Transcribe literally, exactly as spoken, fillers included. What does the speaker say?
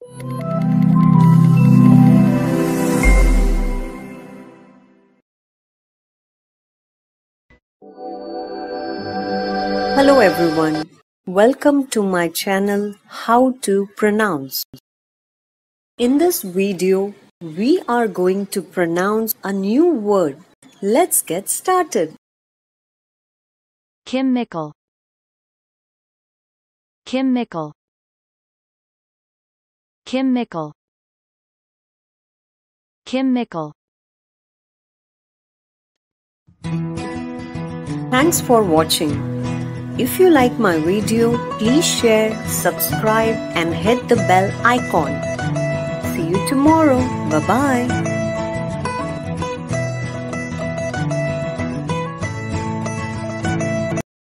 Hello everyone, welcome to my channel How to Pronounce. In this video, we are going to pronounce a new word. Let's get started. Kim Mickle. Kim Mickle. Kim Mickle. Kim Mickle. Thanks for watching. If you like my video, please share, subscribe and hit the bell icon. See you tomorrow. Bye-bye.